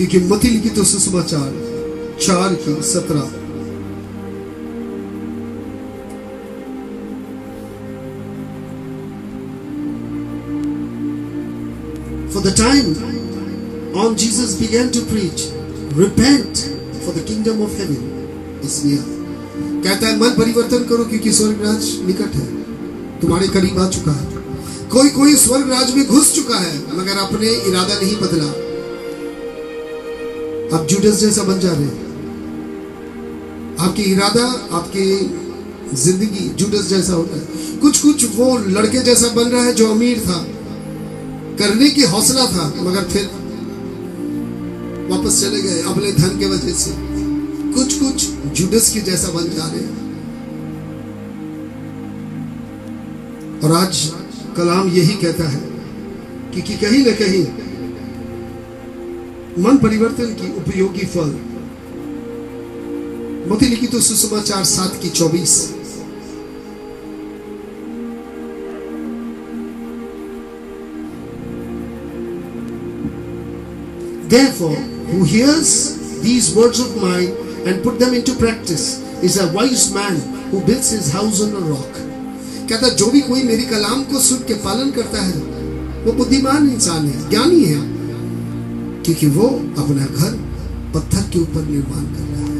क्योंकि मत्ती लिखित तो सुसमाचार 4:17 For the time on Jesus began to preach, repent for the kingdom of heaven is near. कहता है मन परिवर्तन करो क्योंकि स्वर्ग राज निकट है, तुम्हारे करीब आ चुका है। कोई स्वर्ग राज में घुस चुका है मगर अपने इरादा नहीं बदला। आप जुडस जैसा बन जा रहे हैं। आपकी इरादा, आपकी जिंदगी जुडस जैसा हो रहा है। कुछ वो लड़के जैसा बन रहा है जो अमीर था, करने की हौसला था मगर फिर वापस चले गए अपने धन के वजह से। कुछ जुडस के जैसा बन जा रहे हैं। और आज कलाम यही कहता है कि कहीं न कहीं मन परिवर्तन की उपयोगी फल। मत्ती लिखित तो सुसमाचार 7:24 Therefore, who hears these words of mine and put them into practice is a wise man who builds his house on a rock. कहता जो भी कोई मेरी कलाम को सुन के पालन करता है वो बुद्धिमान इंसान है, ज्ञानी है, क्योंकि वो अपना घर पत्थर के ऊपर निर्माण कर रहा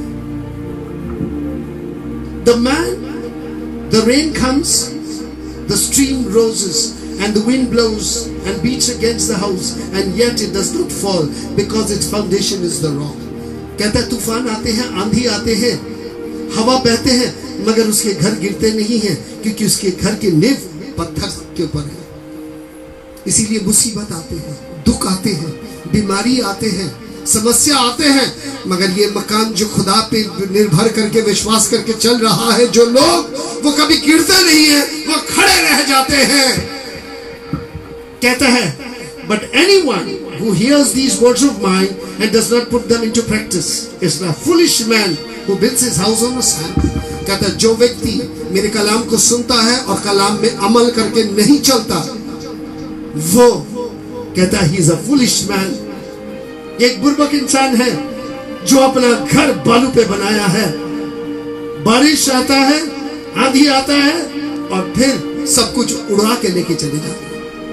है। The rain comes, the stream rises, and the wind blows and beats against the house, and yet it does not fall because its foundation is the rock. कहता है तूफान आते हैं, आंधी आते हैं, हवा बहते हैं, मगर उसके घर गिरते नहीं हैं क्योंकि उसके घर की नींव पत्थर के ऊपर है। इसीलिए मुसीबत आते हैं, दुख आते हैं, बीमारी आते हैं, समस्या आते हैं, मगर ये मकान जो खुदा पे निर्भर करके विश्वास करके चल रहा है, जो लोग वो कभी गिरते नहीं है, वो खड़े रह जाते हैं। कहता है but anyone who hears these words of mine and does not put them into practice is a foolish man who builds his house on the sand. कहता है जो व्यक्ति मेरे कलाम को सुनता है और कलाम में अमल करके नहीं चलता, वो कहता है he is a foolish man, एक बुर्बक इंसान है जो अपना घर बालू पे बनाया है। बारिश आता है, आंधी आता है और फिर सब कुछ उड़ा के लेके चले जाते हैं।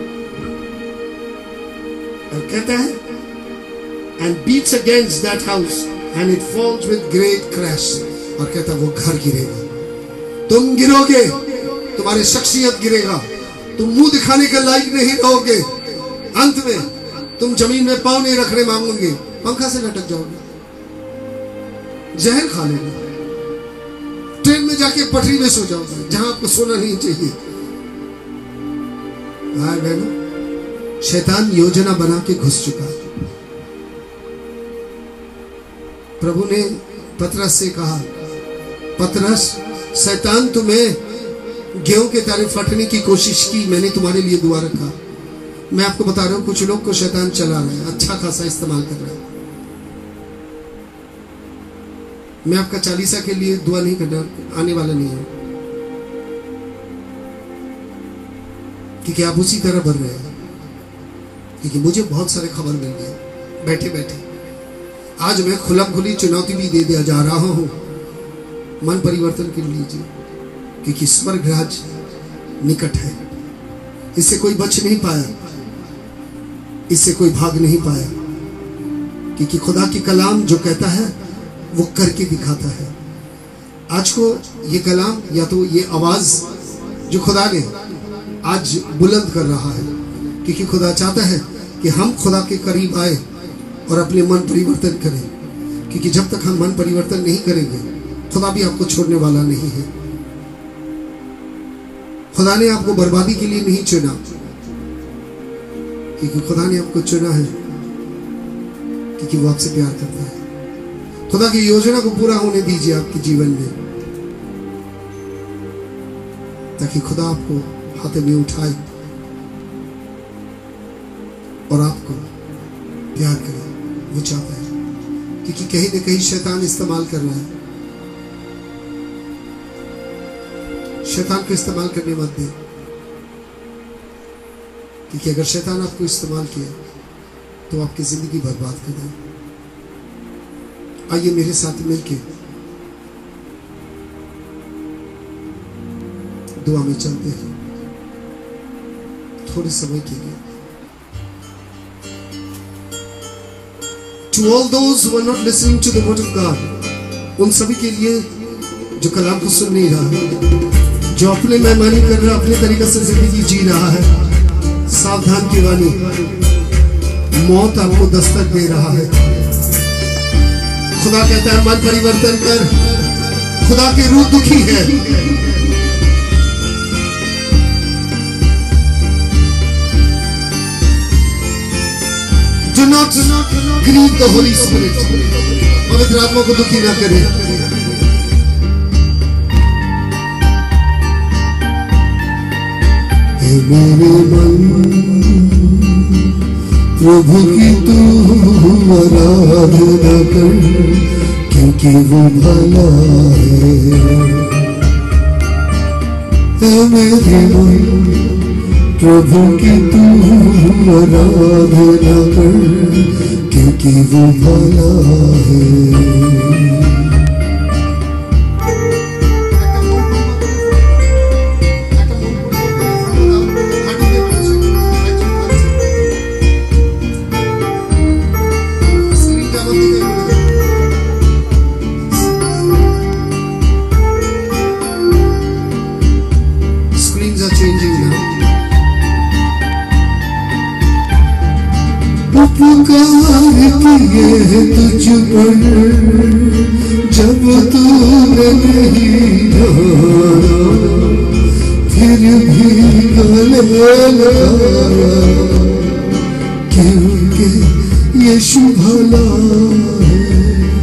और कहता है and beats against that house and it falls with great crash. और कहता है वो घर गिरेगा, तुम गिरोगे, तुम्हारी शख्सियत गिरेगा, तुम मुंह दिखाने के लायक नहीं रहोगे। अंत में तुम जमीन में पांव नहीं रखने मांगोगे, पंखा से लटक जाओगे, जहर खा लोगे, ट्रेन में जाके पटरी में सो जाओगे जहां आपको सोना नहीं चाहिए। भाई बहनों, शैतान योजना बना के घुस चुका है। प्रभु ने पतरस से कहा, पतरस, शैतान तुम्हें गेहूं के तरह फटने की कोशिश की, मैंने तुम्हारे लिए दुआ रखा। मैं आपको बता रहा हूं कुछ लोग को शैतान चला रहा है, अच्छा खासा इस्तेमाल कर रहा है। मैं आपका चालीसा के लिए दुआ नहीं करना, आने वाला नहीं है, क्योंकि आप उसी तरह भर रहे हैं। क्योंकि मुझे बहुत सारे खबर मिल गए बैठे बैठे। आज मैं खुला खुली चुनौती भी दे दिया जा रहा हूं, मन परिवर्तन कर लीजिए, क्योंकि स्वर्ग राज निकट है। इससे कोई बच नहीं पाया, इससे कोई भाग नहीं पाया, क्योंकि खुदा की कलाम जो कहता है वो करके दिखाता है। आज को ये कलाम या तो ये आवाज जो खुदा ने आज बुलंद कर रहा है, क्योंकि खुदा चाहता है कि हम खुदा के करीब आए और अपने मन परिवर्तन करें, क्योंकि जब तक हम मन परिवर्तन नहीं करेंगे खुदा भी आपको छोड़ने वाला नहीं है। खुदा ने आपको बर्बादी के लिए नहीं चुना, क्योंकि खुदा ने आपको चुना है क्योंकि वो आपसे प्यार करता है। खुदा की योजना को पूरा होने दीजिए आपके जीवन में, ताकि खुदा आपको हाथ में उठाए और आपको प्यार करे। वो चाहता है, क्योंकि कहीं ना कहीं शैतान इस्तेमाल कर रहा है। शैतान को इस्तेमाल करने मत दे, क्योंकि अगर शैतान आपको इस्तेमाल किया तो आपकी जिंदगी बर्बाद कर दे। आइए मेरे साथ मिलके दुआ में चलते हैं थोड़े समय के लिए। To all those who are not listening to the word of God, उन सभी के लिए जो कलाम को सुन नहीं रहा, जो अपने मेहमानी कर रहा, अपने तरीके से जिंदगी जी रहा है, सावधान की वाणी, मौत आपको दस्तक दे रहा है। खुदा कहता है मन परिवर्तन कर, खुदा की रूह दुखी है। Do not grieve the Holy Spirit, पवित्र आत्मा को दुखी ना करें। हे मेरे मन प्रभु की तू आराधना कर, क्योंकि वो भला है। हे मेरे मन प्रभु की तू आराधना कर, क्योंकि वो भला है। तुझ पर जब तूने नहीं जाना, फिर भी गले लगाया, क्योंकि यीशु भला है।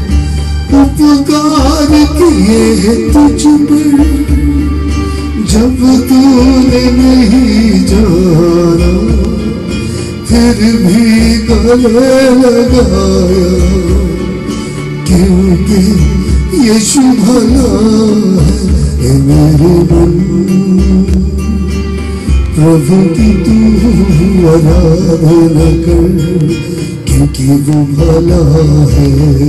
उपकार किए तुझ पर जब तूने नहीं जाना, फिर भी गले लगाया, क्योंकि यीशु भला है। मेरे मन प्रभु की तू आराधना कर, क्योंकि वो भला है।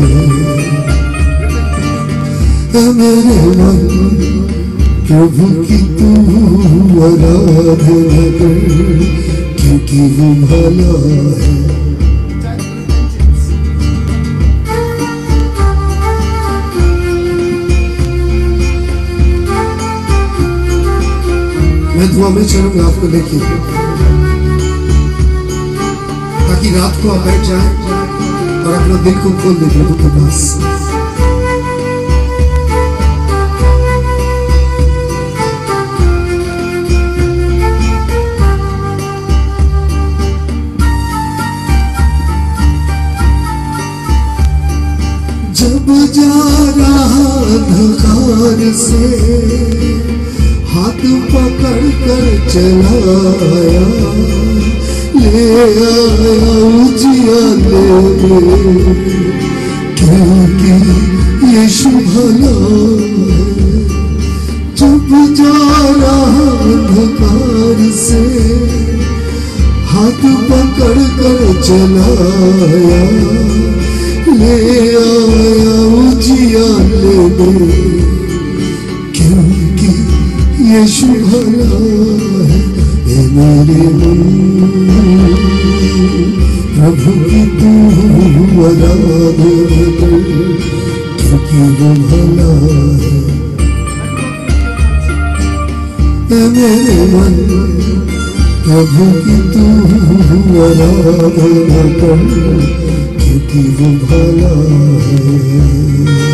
मेरे मन प्रभु की तू आराधना कर, क्योंकि वो भला है। मैं दुआ में चलूंगा आपको लेके, ताकि रात को आप बैठ जाए और अपना दिल को खोल दे प्रभु के पास। जब जा रहा अंधकार से हाथ पकड़ कर चलाया, ले आया उजियाले में, क्योंकि यीशु भला है। जब जा रहा अंधकार से हाथ पकड़ कर चलाया, ले आया उजियाले में, क्योंकि यीशु भला है। मेरे मन प्रभु की तू आराधना कर, क्योंकि वो भला है। मेरे मन प्रभु की तू आराधना कर, क्योंकि वो भला है।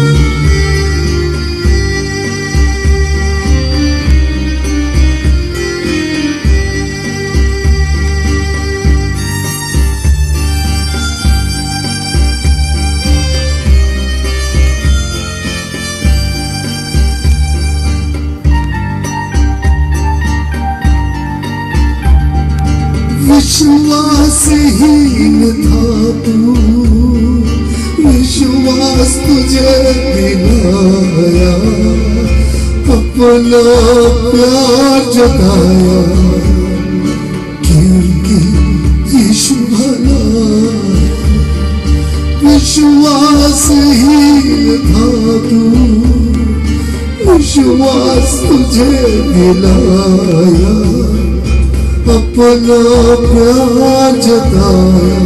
विश्वासहीन था तू, विश्वास तुझे दिलाया, अपना प्यार जताया, क्योंकि यीशु भला है। विश्वासहीन था तू, विश्वास तुझे दिलाया, अपना प्यार जताया,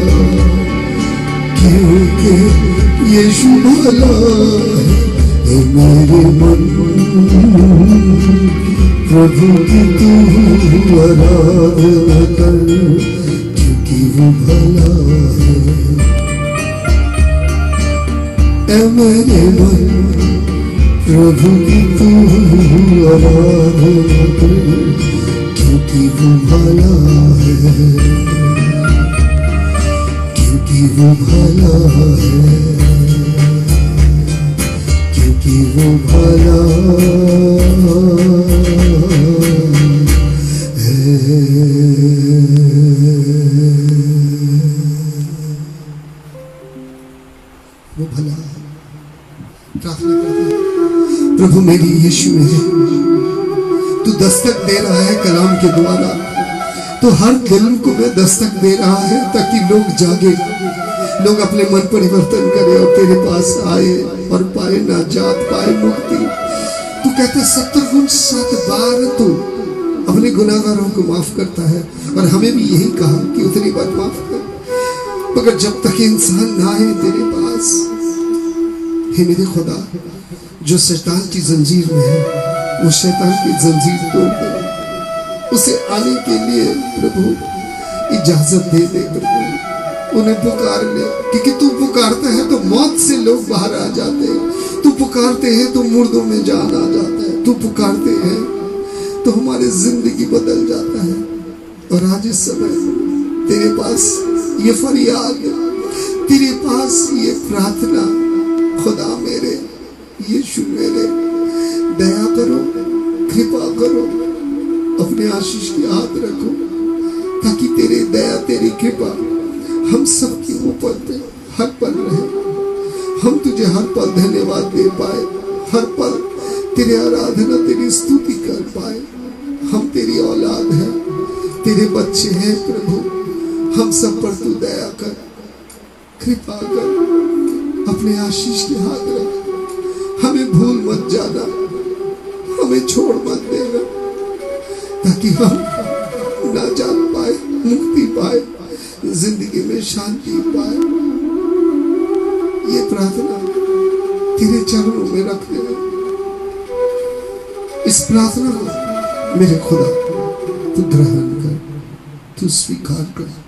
क्योंकि यीशु भला है मेरे मन। प्रभु की तू आराधना कर, क्योंकि वो भला है। ऐ मेरे मन, प्रभु की तू आराधना कर, क्योंकि वो भला है, क्योंकि वो भला है, क्योंकि वो भला है। वो भला है। प्रार्थना करते हैं, प्रभु मेरी यीशु मेरे, तू दस्तक दे रहा है कलाम के द्वारा, तो हर दिल को मैं दस्तक दे रहा है ताकि लोग जागे, लोग अपने मन परिवर्तन करें और तेरे पास आए और पाए नाजात, पाए मुक्ति। तू कहते 70 गुण 7 बार तू अपने गुनाहगारों को माफ करता है, और हमें भी यही कहा कि उतनी बार माफ कर। मगर जब तक इंसान ना आए तेरे पास, हे मेरे खुदा, जो शैतान की जंजीर में है वो शैतान की जंजीर तोड़ दे, उसे आने के लिए प्रभु इजाजत दे दे। प्रभु उन्हें पुकार ले, क्योंकि तू पुकारता है तो मौत से लोग बाहर आ जाते हैं, तू पुकारते हैं तो मुर्दों में जान आ जाता है, तू पुकारते हैं तो हमारी जिंदगी बदल जाता है। और आज इस समय तेरे पास ये फरियाद, तेरे पास ये प्रार्थना, खुदा मेरे, यीशु मेरे, दया करो, कृपा करो, अपने आशीष की हाथ रखो, ताकि तेरे दया, तेरी कृपा हम सबके ऊपर पे हर पल रहे। हम तुझे हर पल धन्यवाद दे पाए, हर पल तेरे आराधना, तेरी स्तुति कर पाए। हम तेरी औलाद हैं, तेरे बच्चे हैं प्रभु, हम सब पर तू दया कर, कृपा कर, अपने आशीष के हाथ रख। हमें भूल मत जाना, हमें छोड़ मत देना, ताकि हम ना जान पाए, मुक्ति पाए, जिंदगी में शांति पाए। ये प्रार्थना तेरे चरणों में रख दे। इस प्रार्थना को मेरे खुदा तू ग्रहण कर, तू स्वीकार कर।